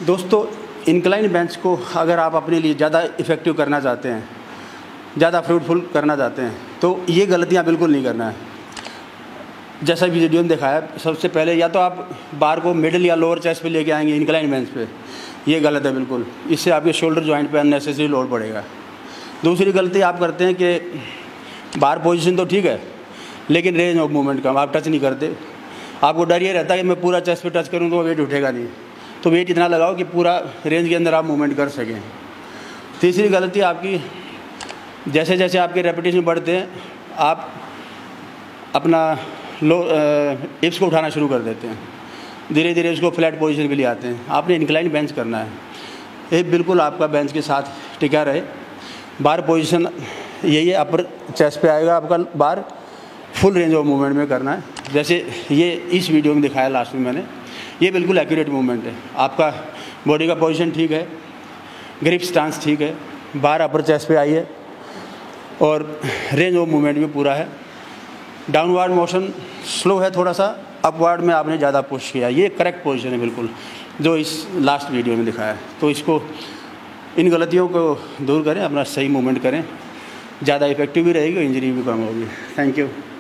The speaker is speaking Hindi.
दोस्तों, इंक्लाइन बेंच को अगर आप अपने लिए ज़्यादा इफ़ेक्टिव करना चाहते हैं, ज़्यादा फ्रूटफुल करना चाहते हैं, तो ये गलतियाँ बिल्कुल नहीं करना है। जैसा भी वीडियो में दिखाया, सबसे पहले या तो आप बार को मिडिल या लोअर चेस्ट पे लेके आएंगे इंक्लाइन बेंच पे, ये गलत है बिल्कुल। इससे आपके शोल्डर जॉइंट पे अननेसेसरी लोड पड़ेगा। दूसरी गलती आप करते हैं कि बार पोजीशन तो ठीक है, लेकिन रेंज ऑफ मूवमेंट कम, आप टच नहीं करते। आपको डर ये रहता है कि मैं पूरा चेस्ट पे टच करूँ तो वेट उठेगा नहीं, तो वेट इतना लगाओ कि पूरा रेंज के अंदर आप मूवमेंट कर सकें। तीसरी गलती आपकी, जैसे जैसे आपके रेपिटेशन बढ़ते हैं, आप अपना हिप्स को उठाना शुरू कर देते हैं, धीरे धीरे उसको फ्लैट पोजीशन के लिए आते हैं। आपने इंक्लाइन बेंच करना है, हिप बिल्कुल आपका बेंच के साथ टिका रहे। बार पोजीशन यही है, अपर चेस्ट पे आएगा आपका bar, full range of movement में करना है। जैसे ये इस वीडियो में दिखाया लास्ट में मैंने, ये बिल्कुल एक्यूरेट मूवमेंट है। आपका बॉडी का पोजीशन ठीक है, ग्रिप स्टांस ठीक है, बार अपर चेस्ट पे आई है और रेंज ऑफ मूवमेंट भी पूरा है। डाउनवर्ड मोशन स्लो है थोड़ा सा, अपवर्ड में आपने ज़्यादा पुश किया। ये करेक्ट पोजीशन है बिल्कुल, जो इस लास्ट वीडियो में दिखाया है। तो इसको, इन गलतियों को दूर करें, अपना सही मूवमेंट करें, ज़्यादा इफेक्टिव भी रहेगी, इंजरी भी कम होगी। Thank you.